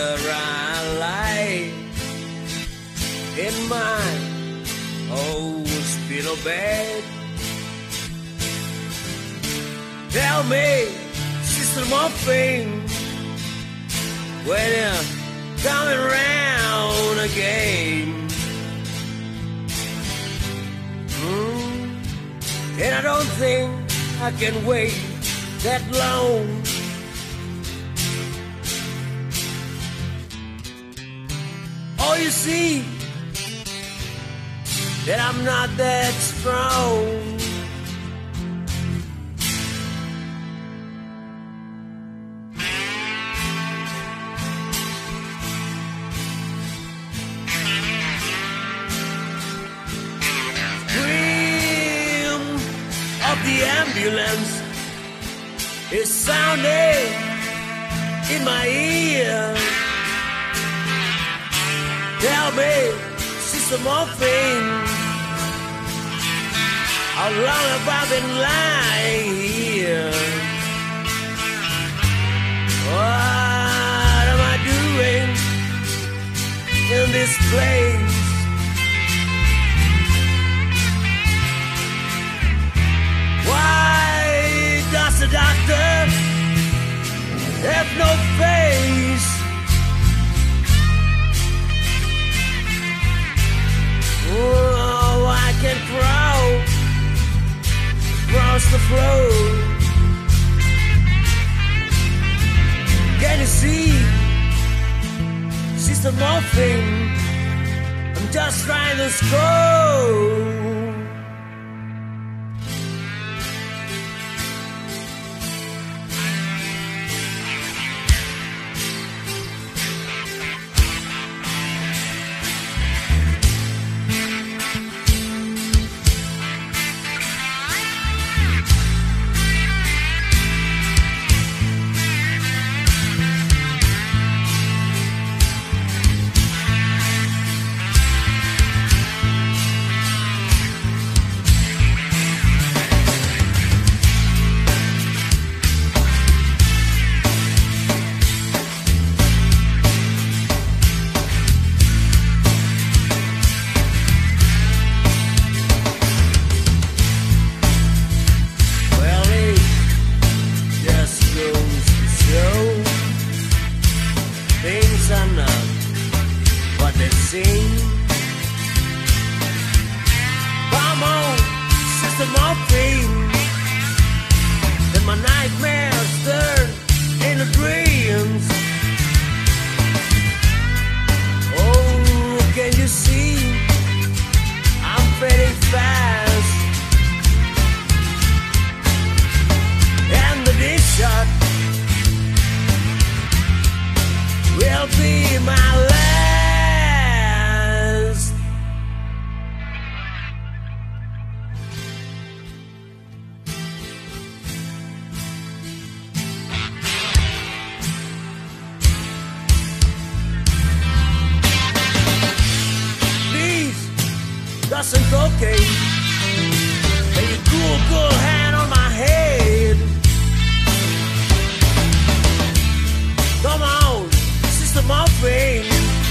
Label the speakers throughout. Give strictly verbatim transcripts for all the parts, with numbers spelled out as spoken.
Speaker 1: I lie in my hospital bed. Tell me, Sister Morphine, when you're coming round again. Mm. And I don't think I can wait that long. Oh, you see that I'm not that strong. Scream of the ambulance is sounding in my ear. Tell me, Sister Morphine, how long have I been lying here? What am I doing in this place? Why does the doctor have no face? Oh, I can crawl across the floor. Can you see, Sister Morphine? I'm just trying to score. Come on, Sister Morphine, then my nightmares turn into dreams. Oh, can you see? I'm fading fast, and the big shot will be my last. Some cocaine, and your cool, cool hand on my head. Come on, Sister Morphine,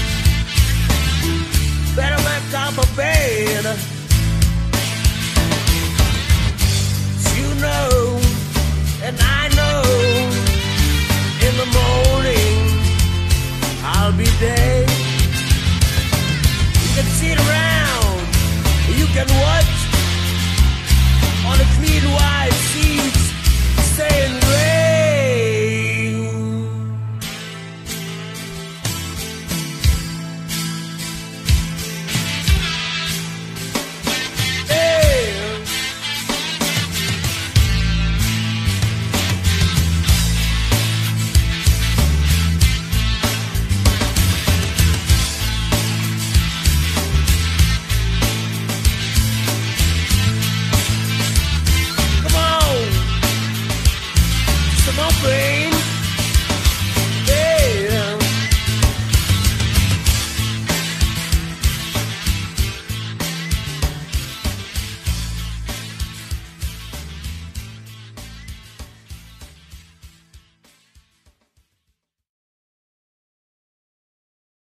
Speaker 1: better make up a bed. You know, and I know, in the morning I'll be there. You can sit around, you can watch on the clean white seats, staying rain. Hey. Come on, Sister Morphine.